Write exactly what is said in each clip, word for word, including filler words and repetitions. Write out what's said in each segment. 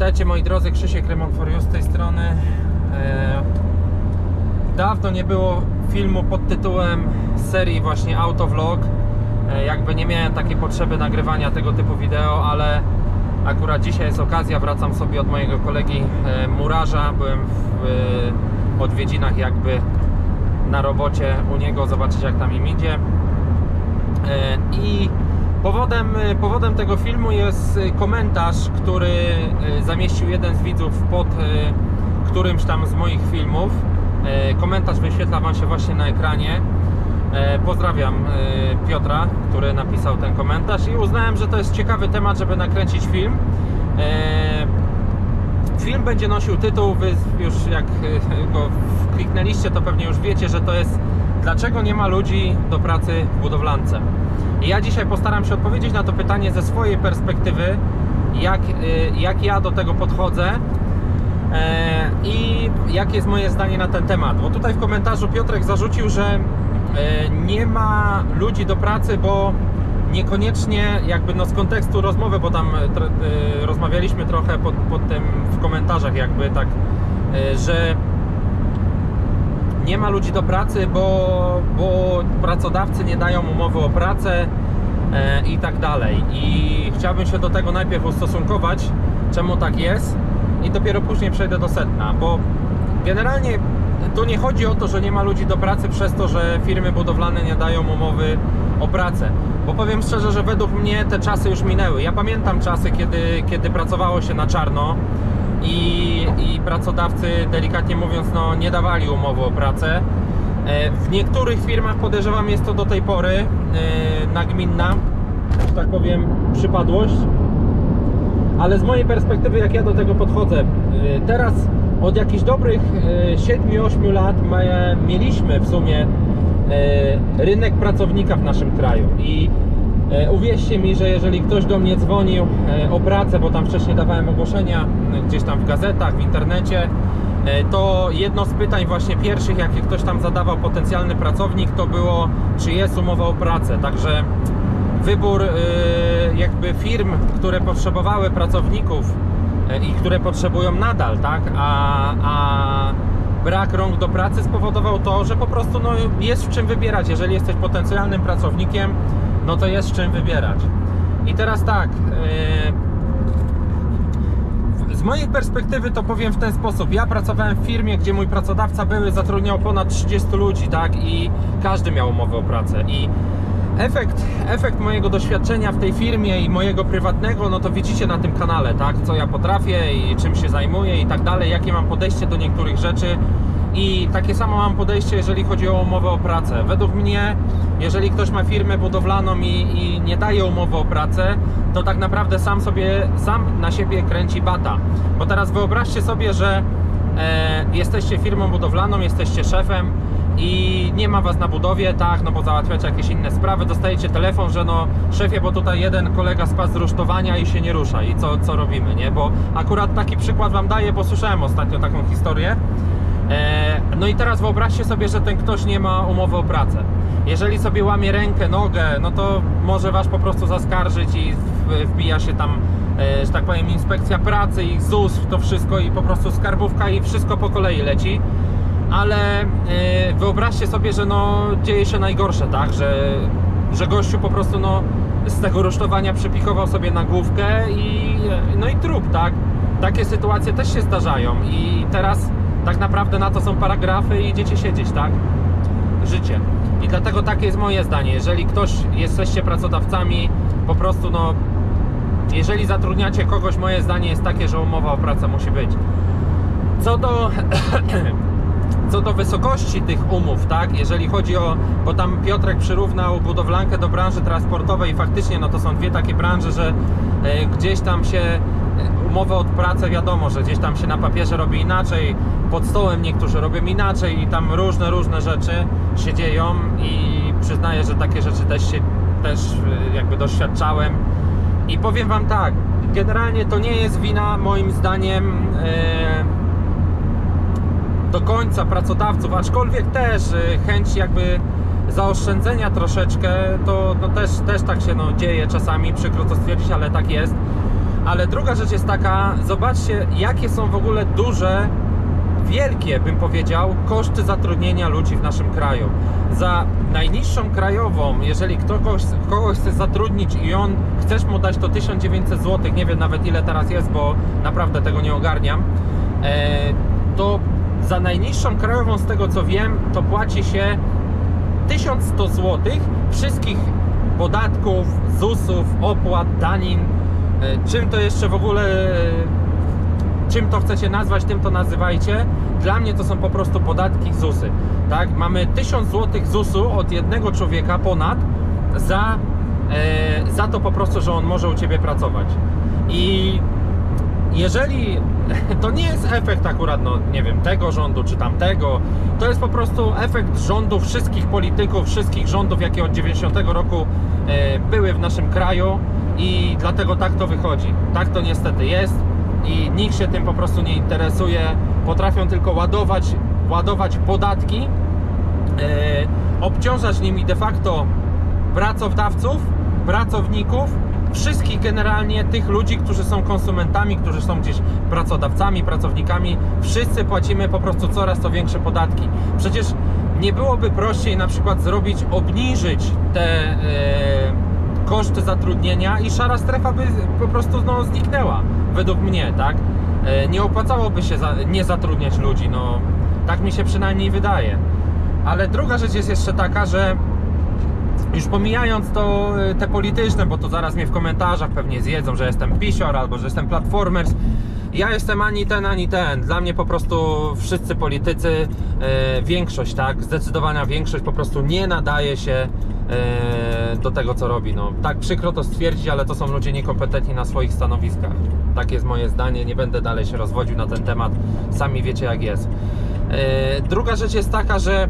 Witajcie moi drodzy, Krzysiek Remont for You z tej strony. Dawno nie było filmu pod tytułem serii właśnie Autovlog. Jakby nie miałem takiej potrzeby nagrywania tego typu wideo, ale akurat dzisiaj jest okazja, wracam sobie od mojego kolegi murarza. Byłem w odwiedzinach jakby na robocie u niego, zobaczyć jak tam im idzie. I powodem, powodem tego filmu jest komentarz, który zamieścił jeden z widzów pod którymś tam z moich filmów. Komentarz wyświetla Wam się właśnie na ekranie. Pozdrawiam Piotra, który napisał ten komentarz i uznałem, że to jest ciekawy temat, żeby nakręcić film. Film będzie nosił tytuł, Wy już jak go kliknęliście, to pewnie już wiecie, że to jest dlaczego nie ma ludzi do pracy w budowlance. I ja dzisiaj postaram się odpowiedzieć na to pytanie ze swojej perspektywy, jak, jak ja do tego podchodzę i jakie jest moje zdanie na ten temat. Bo tutaj w komentarzu Piotrek zarzucił, że nie ma ludzi do pracy, bo niekoniecznie jakby no z kontekstu rozmowy, bo tam rozmawialiśmy trochę pod, pod tym w komentarzach jakby tak, że nie ma ludzi do pracy, bo, bo pracodawcy nie dają umowy o pracę e, i tak dalej. I chciałbym się do tego najpierw ustosunkować, czemu tak jest, i dopiero później przejdę do sedna, bo generalnie tu nie chodzi o to, że nie ma ludzi do pracy przez to, że firmy budowlane nie dają umowy o pracę. Bo powiem szczerze, że według mnie te czasy już minęły. Ja pamiętam czasy, kiedy, kiedy pracowało się na czarno i, i pracodawcy, delikatnie mówiąc, no, nie dawali umowy o pracę. W niektórych firmach, podejrzewam, jest to do tej pory nagminna, że tak powiem, przypadłość. Ale z mojej perspektywy, jak ja do tego podchodzę, teraz od jakichś dobrych siedmiu ośmiu lat mieliśmy w sumie rynek pracownika w naszym kraju i uwierzcie mi, że jeżeli ktoś do mnie dzwonił o pracę, bo tam wcześniej dawałem ogłoszenia gdzieś tam w gazetach, w internecie, to jedno z pytań właśnie pierwszych, jakie ktoś tam zadawał potencjalny pracownik, to było, czy jest umowa o pracę. Także wybór jakby firm, które potrzebowały pracowników i które potrzebują nadal, tak, a, a brak rąk do pracy spowodował to, że po prostu no, jest w czym wybierać. Jeżeli jesteś potencjalnym pracownikiem, no to jest w czym wybierać. I teraz tak, yy, z mojej perspektywy to powiem w ten sposób. Ja pracowałem w firmie, gdzie mój pracodawca były zatrudniał ponad trzydziestu ludzi, tak, i każdy miał umowę o pracę. I Efekt, efekt mojego doświadczenia w tej firmie i mojego prywatnego, no to widzicie na tym kanale, tak, co ja potrafię i czym się zajmuję i tak dalej, jakie mam podejście do niektórych rzeczy. I takie samo mam podejście, jeżeli chodzi o umowę o pracę. Według mnie, jeżeli ktoś ma firmę budowlaną i, i nie daje umowy o pracę, to tak naprawdę sam sobie, sam na siebie kręci bata. Bo teraz wyobraźcie sobie, że e, jesteście firmą budowlaną, jesteście szefem i nie ma Was na budowie, tak, no bo załatwiacie jakieś inne sprawy, dostajecie telefon, że no szefie, bo tutaj jeden kolega spadł z rusztowania i się nie rusza i co, co robimy, nie? Bo akurat taki przykład Wam daję, bo słyszałem ostatnio taką historię. e, No i teraz wyobraźcie sobie, że ten ktoś nie ma umowy o pracę. Jeżeli sobie łamie rękę, nogę, no to może Was po prostu zaskarżyć i wbija się tam, e, że tak powiem, inspekcja pracy i ZUS, to wszystko i po prostu skarbówka i wszystko po kolei leci. Ale yy, wyobraźcie sobie, że no, dzieje się najgorsze, tak, że, że gościu po prostu no, z tego rusztowania przypikował sobie na główkę i, no i trup, tak. Takie sytuacje też się zdarzają i teraz tak naprawdę na to są paragrafy i idziecie siedzieć, tak, życie. I dlatego takie jest moje zdanie, jeżeli ktoś, jesteście pracodawcami, po prostu no, jeżeli zatrudniacie kogoś, moje zdanie jest takie, że umowa o pracę musi być. Co do Co do wysokości tych umów, tak, jeżeli chodzi o, bo tam Piotrek przyrównał budowlankę do branży transportowej i faktycznie no to są dwie takie branże, że e, gdzieś tam się umowę o pracę, wiadomo, że gdzieś tam się na papierze robi inaczej, pod stołem niektórzy robią inaczej i tam różne, różne rzeczy się dzieją i przyznaję, że takie rzeczy też się też jakby doświadczałem i powiem Wam tak, generalnie to nie jest wina moim zdaniem e, do końca pracodawców, aczkolwiek też chęć jakby zaoszczędzenia troszeczkę, to no też, też tak się no, dzieje czasami, przykro to stwierdzić, ale tak jest. Ale druga rzecz jest taka, zobaczcie, jakie są w ogóle duże, wielkie, bym powiedział, koszty zatrudnienia ludzi w naszym kraju. Za najniższą krajową, jeżeli kogoś, kogoś chcesz zatrudnić i on, chcesz mu dać to tysiąc dziewięćset złotych, nie wiem nawet ile teraz jest, bo naprawdę tego nie ogarniam, to za najniższą krajową, z tego co wiem, to płaci się tysiąc sto złotych wszystkich podatków, zusów, opłat, danin, czym to jeszcze w ogóle, czym to chcecie nazwać, tym to nazywajcie. Dla mnie to są po prostu podatki, zusy, tak? Mamy tysiąc złotych zusu od jednego człowieka ponad za, e, za to po prostu, że on może u Ciebie pracować. I jeżeli to nie jest efekt akurat, no nie wiem, tego rządu czy tamtego, to jest po prostu efekt rządu wszystkich polityków, wszystkich rządów, jakie od dziewięćdziesiątego roku e, były w naszym kraju, i dlatego tak to wychodzi. Tak to niestety jest i nikt się tym po prostu nie interesuje. Potrafią tylko ładować, ładować podatki, e, obciążać nimi de facto pracodawców, pracowników, wszystkich generalnie tych ludzi, którzy są konsumentami, którzy są gdzieś pracodawcami, pracownikami. Wszyscy płacimy po prostu coraz to większe podatki. Przecież nie byłoby prościej na przykład zrobić, obniżyć te e, koszty zatrudnienia i szara strefa by po prostu no, zniknęła, według mnie, tak? E, nie opłacałoby się za, nie zatrudniać ludzi, no tak mi się przynajmniej wydaje. Ale druga rzecz jest jeszcze taka, że już pomijając to te polityczne, bo to zaraz mnie w komentarzach pewnie zjedzą, że jestem pisior albo że jestem platformers. Ja jestem ani ten, ani ten. Dla mnie po prostu wszyscy politycy, e, większość, tak, zdecydowana większość po prostu nie nadaje się e, do tego, co robi. No, tak przykro to stwierdzić, ale to są ludzie niekompetentni na swoich stanowiskach. Tak jest moje zdanie, nie będę dalej się rozwodził na ten temat. Sami wiecie, jak jest. E, druga rzecz jest taka, że e,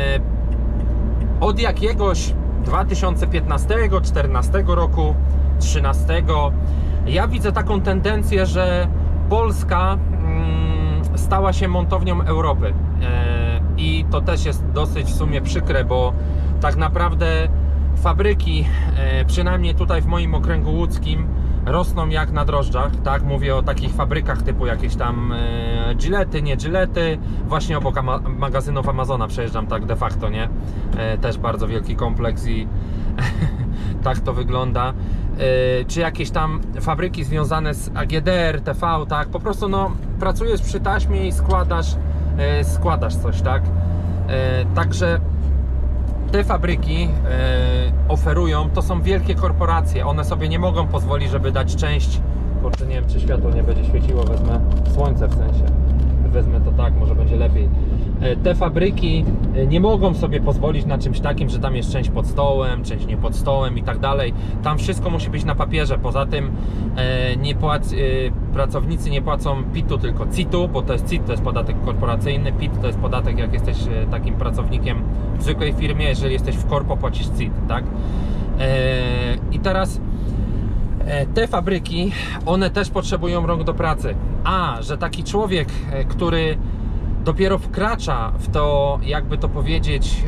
od jakiegoś dwa tysiące piętnastego, czternastego roku, trzynastego ja widzę taką tendencję, że Polska mm, stała się montownią Europy. E, I to też jest dosyć w sumie przykre, bo tak naprawdę fabryki, e, przynajmniej tutaj w moim okręgu łódzkim, rosną jak na drożdżach, tak? Mówię o takich fabrykach typu jakieś tam e, Gillety, nie Gillety, właśnie obok ama magazynów Amazona przejeżdżam tak de facto, nie? E, też bardzo wielki kompleks i tak to wygląda. E, czy jakieś tam fabryki związane z A G D R, T V, tak? Po prostu no, pracujesz przy taśmie i składasz, e, składasz coś, tak? E, także te fabryki e, oferują, to są wielkie korporacje, one sobie nie mogą pozwolić, żeby dać część, kurczę, nie wiem, czy światło nie będzie świeciło, wezmę słońce w sensie, wezmę to tak, może będzie lepiej. E, te fabryki nie mogą sobie pozwolić na czymś takim, że tam jest część pod stołem, część nie pod stołem i tak dalej. Tam wszystko musi być na papierze. Poza tym e, nie płac, e, pracownicy nie płacą P I T-u, tylko C I T-u, bo to jest C I T, to jest podatek korporacyjny. P I T to jest podatek, jak jesteś e, takim pracownikiem w zwykłej firmie. Jeżeli jesteś w korpo, płacisz C I T, tak? E, I teraz e, te fabryki, one też potrzebują rąk do pracy. A, że taki człowiek, e, który dopiero wkracza w to, jakby to powiedzieć,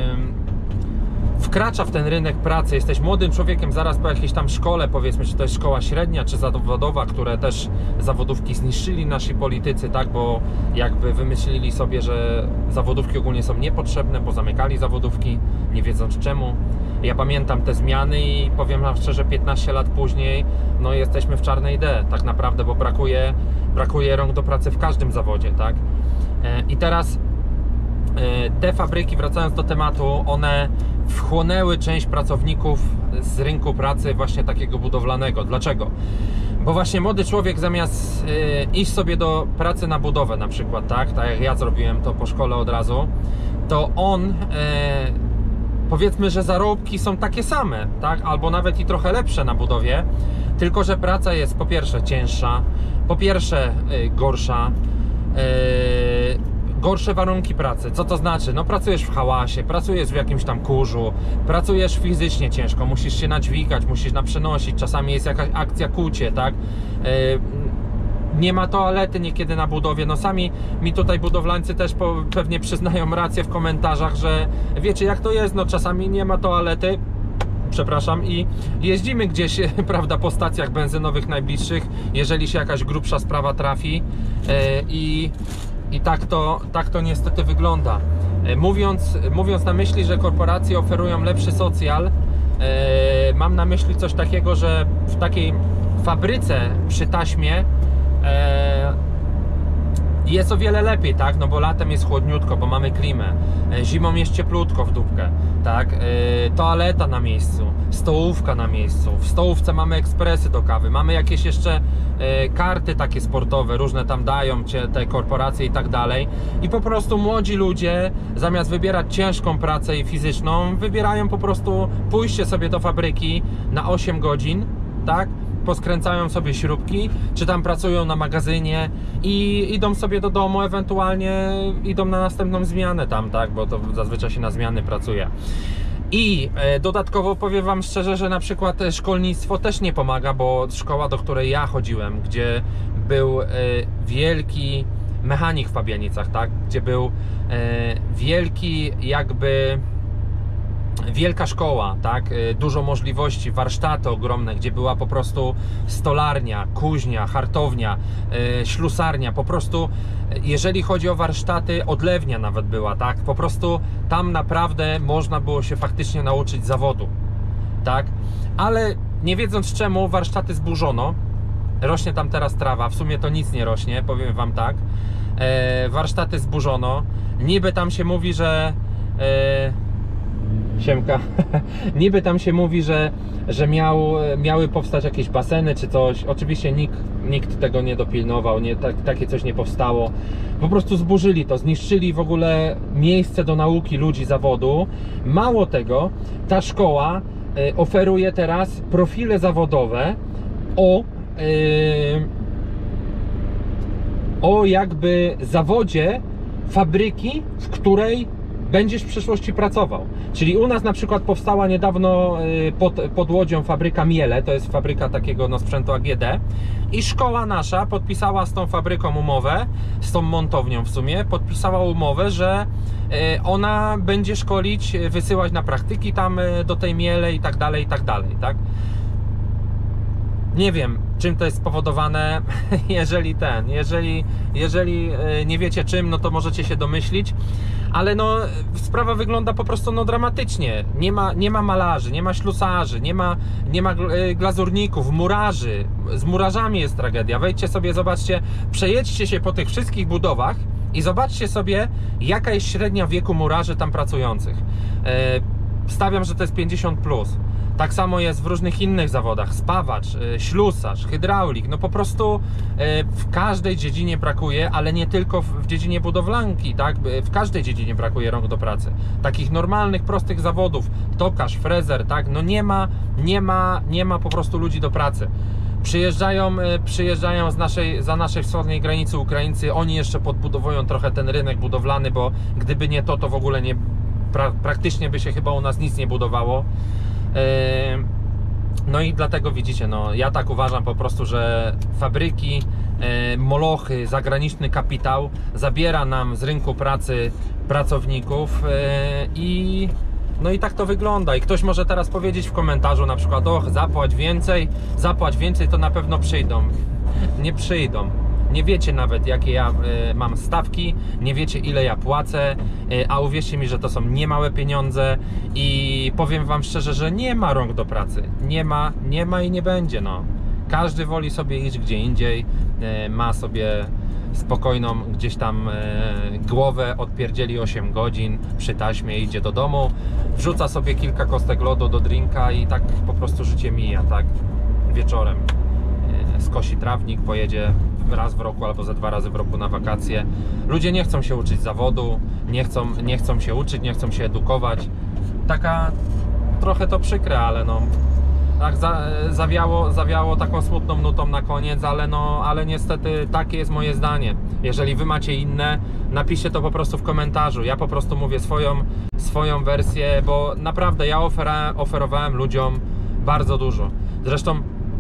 yy, wkracza w ten rynek pracy, jesteś młodym człowiekiem zaraz po jakiejś tam szkole, powiedzmy, czy to jest szkoła średnia, czy zawodowa, które też zawodówki zniszczyli nasi politycy, tak, bo jakby wymyślili sobie, że zawodówki ogólnie są niepotrzebne, bo zamykali zawodówki, nie wiedząc czemu. Ja pamiętam te zmiany i powiem wam szczerze, piętnaście lat później, no jesteśmy w czarnej D, tak naprawdę, bo brakuje, brakuje rąk do pracy w każdym zawodzie, tak. I teraz te fabryki, wracając do tematu, one wchłonęły część pracowników z rynku pracy właśnie takiego budowlanego. Dlaczego? Bo właśnie młody człowiek zamiast iść sobie do pracy na budowę na przykład, tak, tak jak ja zrobiłem to po szkole od razu, to on powiedzmy, że zarobki są takie same, tak, albo nawet i trochę lepsze na budowie, tylko że praca jest po pierwsze cięższa, po pierwsze gorsza, Yy, gorsze warunki pracy. Co to znaczy? No pracujesz w hałasie, pracujesz w jakimś tam kurzu, pracujesz fizycznie ciężko, musisz się nadźwigać, musisz naprzenosić, czasami jest jakaś akcja kucie, tak? Yy, nie ma toalety niekiedy na budowie, no sami mi tutaj budowlańcy też po, pewnie przyznają rację w komentarzach, że wiecie jak to jest, no czasami nie ma toalety, przepraszam, i jeździmy gdzieś, prawda, po stacjach benzynowych najbliższych, jeżeli się jakaś grubsza sprawa trafi, i, i tak, to, tak to niestety wygląda. Mówiąc, mówiąc na myśli, że korporacje oferują lepszy socjal, mam na myśli coś takiego, że w takiej fabryce przy taśmie jest o wiele lepiej, tak? No bo latem jest chłodniutko, bo mamy klimę, zimą jest cieplutko w dupkę, tak? Yy, toaleta na miejscu, stołówka na miejscu, w stołówce mamy ekspresy do kawy, mamy jakieś jeszcze yy, karty takie sportowe, różne tam dają cię te korporacje i tak dalej, i po prostu młodzi ludzie zamiast wybierać ciężką pracę i fizyczną, wybierają po prostu pójście sobie do fabryki na osiem godzin, tak? Poskręcają sobie śrubki, czy tam pracują na magazynie i idą sobie do domu, ewentualnie idą na następną zmianę tam, tak, bo to zazwyczaj się na zmiany pracuje. I e, dodatkowo powiem wam szczerze, że na przykład szkolnictwo też nie pomaga, bo szkoła, do której ja chodziłem, gdzie był e, wielki mechanik w Fabianicach, tak, gdzie był e, wielki jakby wielka szkoła, tak, dużo możliwości, warsztaty ogromne, gdzie była po prostu stolarnia, kuźnia, hartownia, yy, ślusarnia, po prostu jeżeli chodzi o warsztaty, odlewnia nawet była, tak, po prostu tam naprawdę można było się faktycznie nauczyć zawodu, tak, ale nie wiedząc czemu warsztaty zburzono, rośnie tam teraz trawa, w sumie to nic nie rośnie, powiem wam tak, yy, warsztaty zburzono, niby tam się mówi, że yy, Siemka. Niby tam się mówi, że, że miał, miały powstać jakieś baseny czy coś. Oczywiście nikt, nikt tego nie dopilnował, nie, tak, takie coś nie powstało. Po prostu zburzyli to, zniszczyli w ogóle miejsce do nauki ludzi zawodu. Mało tego, ta szkoła y, oferuje teraz profile zawodowe o, y, o jakby zawodzie fabryki, w której będziesz w przyszłości pracował. Czyli u nas na przykład powstała niedawno pod, pod Łodzią fabryka Miele, to jest fabryka takiego no, sprzętu A G D, i szkoła nasza podpisała z tą fabryką umowę, z tą montownią w sumie, podpisała umowę, że ona będzie szkolić, wysyłać na praktyki tam do tej Miele i tak dalej, i tak dalej, tak? Nie wiem, czym to jest spowodowane, jeżeli ten, jeżeli, jeżeli nie wiecie czym, no to możecie się domyślić, ale no sprawa wygląda po prostu no dramatycznie. Nie ma, nie ma malarzy, nie ma ślusarzy, nie ma, nie ma glazurników, murarzy. Z murarzami jest tragedia. Wejdźcie sobie, zobaczcie, przejedźcie się po tych wszystkich budowach i zobaczcie sobie, jaka jest średnia wieku murarzy tam pracujących. Stawiam, że to jest pięćdziesiąt plus. Tak samo jest w różnych innych zawodach, spawacz, ślusarz, hydraulik, no po prostu w każdej dziedzinie brakuje, ale nie tylko w dziedzinie budowlanki, tak? W każdej dziedzinie brakuje rąk do pracy. Takich normalnych, prostych zawodów, tokarz, frezer, tak? No nie ma, nie ma, nie ma po prostu ludzi do pracy. Przyjeżdżają, przyjeżdżają z naszej, za naszej wschodniej granicy Ukraińcy, oni jeszcze podbudowują trochę ten rynek budowlany, bo gdyby nie to, to w ogóle nie, pra, praktycznie by się chyba u nas nic nie budowało. No i dlatego widzicie, no ja tak uważam po prostu, że fabryki, molochy, zagraniczny kapitał zabiera nam z rynku pracy pracowników i no i tak to wygląda. I ktoś może teraz powiedzieć w komentarzu na przykład: och, zapłać więcej, zapłać więcej, to na pewno przyjdą. Nie przyjdą. Nie wiecie nawet, jakie ja y, mam stawki, nie wiecie, ile ja płacę, y, a uwierzcie mi, że to są niemałe pieniądze i powiem wam szczerze, że nie ma rąk do pracy. Nie ma, nie ma i nie będzie, no. Każdy woli sobie iść gdzie indziej, y, ma sobie spokojną gdzieś tam y, głowę, odpierdzieli osiem godzin przy taśmie, idzie do domu, wrzuca sobie kilka kostek lodu do drinka i tak po prostu życie mija, tak, wieczorem. Y, skosi trawnik, pojedzie raz w roku albo ze dwa razy w roku na wakacje. Ludzie nie chcą się uczyć zawodu, nie chcą, nie chcą się uczyć, nie chcą się edukować. Taka trochę to przykre, ale no tak za, zawiało, zawiało taką smutną nutą na koniec, ale no, ale niestety takie jest moje zdanie. Jeżeli wy macie inne, napiszcie to po prostu w komentarzu. Ja po prostu mówię swoją, swoją wersję, bo naprawdę ja ofera, oferowałem ludziom bardzo dużo. Zresztą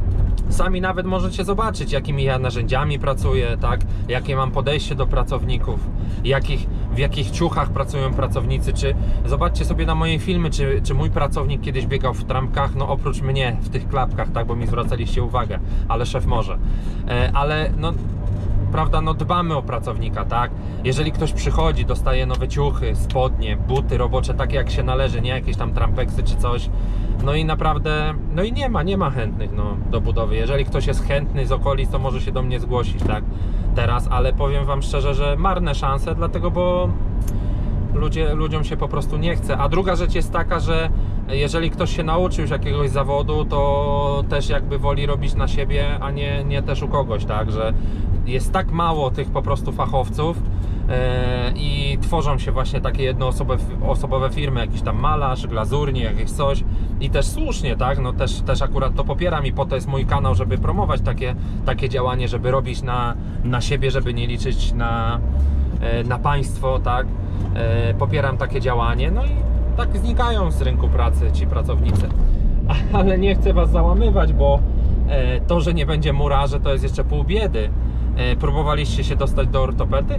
Sami nawet możecie zobaczyć, jakimi ja narzędziami pracuję, tak? Jakie mam podejście do pracowników, jakich, w jakich ciuchach pracują pracownicy, czy zobaczcie sobie na moje filmy, czy, czy mój pracownik kiedyś biegał w trampkach, no oprócz mnie w tych klapkach, tak? Bo mi zwracaliście uwagę, ale szef może. E, ale no... Prawda, no dbamy o pracownika, tak? Jeżeli ktoś przychodzi, dostaje nowe ciuchy, spodnie, buty robocze, takie jak się należy, nie jakieś tam trampeksy czy coś. No i naprawdę, no i nie ma, nie ma chętnych no, do budowy. Jeżeli ktoś jest chętny z okolic, to może się do mnie zgłosić, tak? Teraz, ale powiem wam szczerze, że marne szanse, dlatego, bo ludzie, ludziom się po prostu nie chce. A druga rzecz jest taka, że jeżeli ktoś się nauczył już jakiegoś zawodu, to też jakby woli robić na siebie, a nie, nie też u kogoś, tak? Że jest tak mało tych po prostu fachowców yy, i tworzą się właśnie takie jednoosobowe osobowe firmy, jakiś tam malarz, glazurnik, jakieś coś i też słusznie, tak? No też, też akurat to popieram i po to jest mój kanał, żeby promować takie, takie działanie, żeby robić na, na siebie, żeby nie liczyć na, yy, na państwo, tak? Yy, popieram takie działanie, no i tak znikają z rynku pracy ci pracownicy. Ale nie chcę was załamywać, bo yy, to, że nie będzie murarzy, to jest jeszcze pół biedy. Próbowaliście się dostać do ortopedy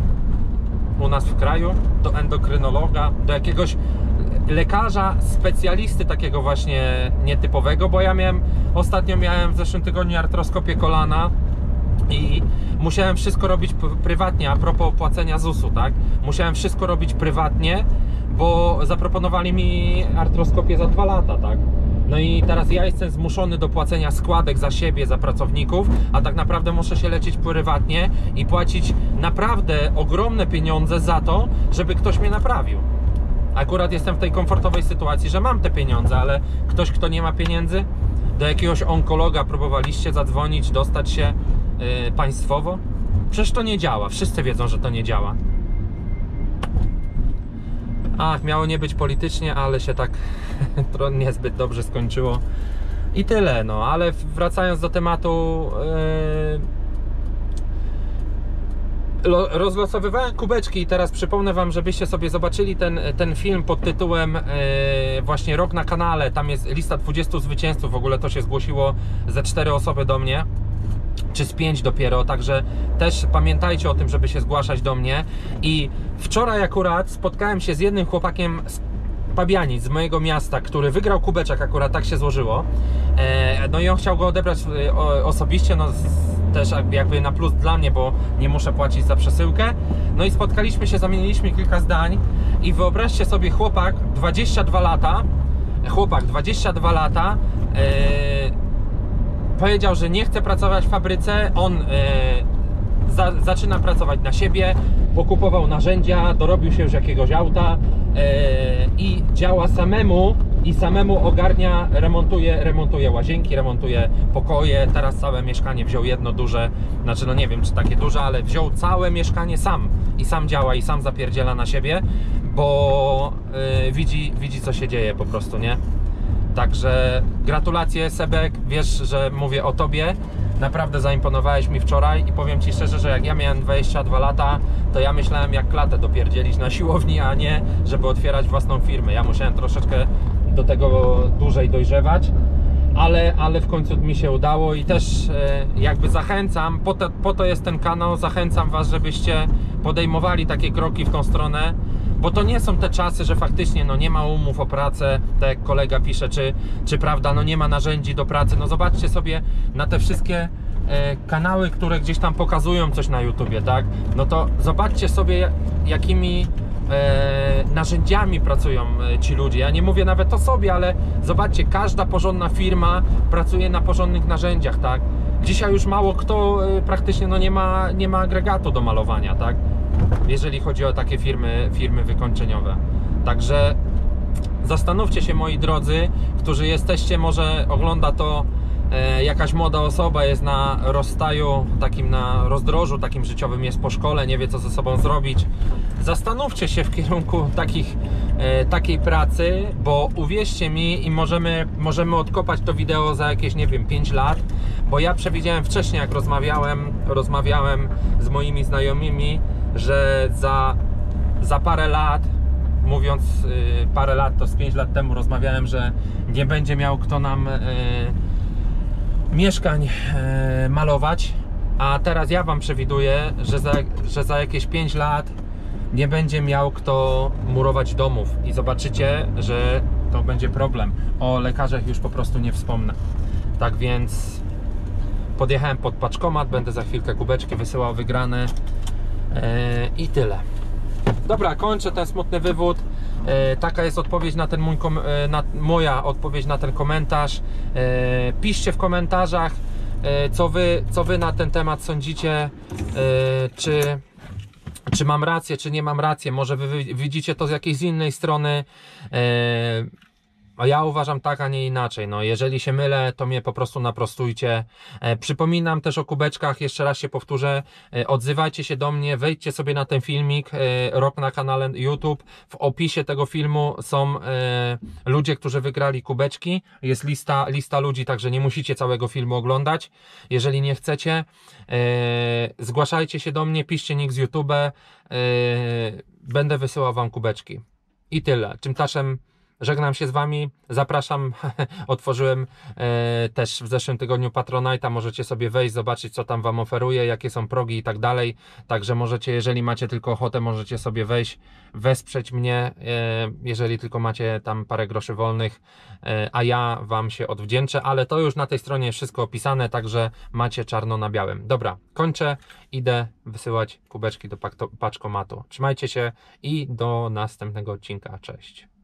u nas w kraju, do endokrynologa, do jakiegoś lekarza, specjalisty takiego właśnie nietypowego, bo ja miałem, ostatnio miałem w zeszłym tygodniu artroskopię kolana i musiałem wszystko robić prywatnie, a propos płacenia zusu, tak? Musiałem wszystko robić prywatnie, bo zaproponowali mi artroskopię za dwa lata, tak? No i teraz ja jestem zmuszony do płacenia składek za siebie, za pracowników, a tak naprawdę muszę się leczyć prywatnie i płacić naprawdę ogromne pieniądze za to, żeby ktoś mnie naprawił. Akurat jestem w tej komfortowej sytuacji, że mam te pieniądze, ale ktoś, kto nie ma pieniędzy, do jakiegoś onkologa próbowaliście zadzwonić, dostać się yy, państwowo? Przecież to nie działa, wszyscy wiedzą, że to nie działa. Ach, miało nie być politycznie, ale się tak niezbyt dobrze skończyło. I tyle, no, ale wracając do tematu, yy, rozlosowywałem kubeczki i teraz przypomnę wam, żebyście sobie zobaczyli ten, ten film pod tytułem yy, właśnie Rok na kanale. Tam jest lista dwudziestu zwycięzców, w ogóle to się zgłosiło ze cztery osoby do mnie, czy z pięć dopiero, także też pamiętajcie o tym, żeby się zgłaszać do mnie. I wczoraj akurat spotkałem się z jednym chłopakiem z Pabianic, z mojego miasta, który wygrał kubeczek, akurat tak się złożyło. E, no i on chciał go odebrać o, osobiście, no z, też jakby na plus dla mnie, bo nie muszę płacić za przesyłkę. No i spotkaliśmy się, zamieniliśmy kilka zdań i wyobraźcie sobie, chłopak, dwadzieścia dwa lata, chłopak, dwadzieścia dwa lata, e, powiedział, że nie chce pracować w fabryce, on e, za, zaczyna pracować na siebie, pokupował narzędzia, dorobił się już jakiegoś auta e, i działa samemu i samemu ogarnia, remontuje, remontuje łazienki, remontuje pokoje, teraz całe mieszkanie wziął jedno duże, znaczy no nie wiem czy takie duże, ale wziął całe mieszkanie sam i sam działa i sam zapierdziela na siebie, bo e, widzi, widzi co się dzieje po prostu, nie? Także gratulacje Sebek, wiesz, że mówię o tobie, naprawdę zaimponowałeś mi wczoraj i powiem ci szczerze, że jak ja miałem dwadzieścia dwa lata, to ja myślałem jak klatę dopierdzielić na siłowni, a nie żeby otwierać własną firmę. Ja musiałem troszeczkę do tego dłużej dojrzewać, ale, ale w końcu mi się udało i też e, jakby zachęcam, po to, po to jest ten kanał, zachęcam was, żebyście podejmowali takie kroki w tą stronę, bo to nie są te czasy, że faktycznie no nie ma umów o pracę, tak jak kolega pisze, czy, czy prawda, no nie ma narzędzi do pracy. No zobaczcie sobie na te wszystkie e, kanały, które gdzieś tam pokazują coś na YouTubie, tak? No to zobaczcie sobie, jakimi e, narzędziami pracują ci ludzie. Ja nie mówię nawet o sobie, ale zobaczcie, każda porządna firma pracuje na porządnych narzędziach, tak? Dzisiaj już mało kto e, praktycznie no nie ma, nie ma agregatu do malowania, tak? Jeżeli chodzi o takie firmy, firmy wykończeniowe. Także zastanówcie się, moi drodzy, którzy jesteście, może ogląda to e, jakaś młoda osoba, jest na rozstaju, takim na rozdrożu takim życiowym, jest po szkole, nie wie co ze sobą zrobić. Zastanówcie się w kierunku takich, e, takiej pracy, bo uwierzcie mi i możemy, możemy odkopać to wideo za jakieś, nie wiem, pięć lat, bo ja przewidziałem wcześniej, jak rozmawiałem, rozmawiałem z moimi znajomymi, że za, za parę lat, mówiąc yy, parę lat, to z pięć lat temu rozmawiałem, że nie będzie miał kto nam yy, mieszkań e, malować, a teraz ja Wam przewiduję, że za, że za jakieś pięć lat nie będzie miał kto murować domów i zobaczycie, że to będzie problem. O lekarzach już po prostu nie wspomnę. Tak więc podjechałem pod paczkomat, będę za chwilkę kubeczki wysyłał wygrane yy, i tyle. Dobra, kończę ten smutny wywód. Yy, taka jest odpowiedź na ten mój kom yy, na, moja odpowiedź na ten komentarz. Yy, piszcie w komentarzach, yy, co wy, co wy na ten temat sądzicie, yy, czy Czy mam rację, czy nie mam rację, może wy widzicie to z jakiejś innej strony, a ja uważam tak, a nie inaczej. No, jeżeli się mylę, to mnie po prostu naprostujcie. Przypominam też o kubeczkach, jeszcze raz się powtórzę, odzywajcie się do mnie, wejdźcie sobie na ten filmik, Rok na kanale YouTube, w opisie tego filmu są ludzie, którzy wygrali kubeczki, jest lista, lista ludzi, także nie musicie całego filmu oglądać, jeżeli nie chcecie. Zgłaszajcie się do mnie, piszcie nick z YouTube, będę wysyłał Wam kubeczki. I tyle. Tymczasem żegnam się z Wami, zapraszam, otworzyłem e, też w zeszłym tygodniu Patronite'a, możecie sobie wejść, zobaczyć co tam Wam oferuję, jakie są progi i tak dalej, także możecie, jeżeli macie tylko ochotę, możecie sobie wejść, wesprzeć mnie, e, jeżeli tylko macie tam parę groszy wolnych, e, a ja Wam się odwdzięczę, ale to już na tej stronie jest wszystko opisane, także macie czarno na białym. Dobra, kończę, idę wysyłać kubeczki do paczkomatu. Trzymajcie się i do następnego odcinka, cześć.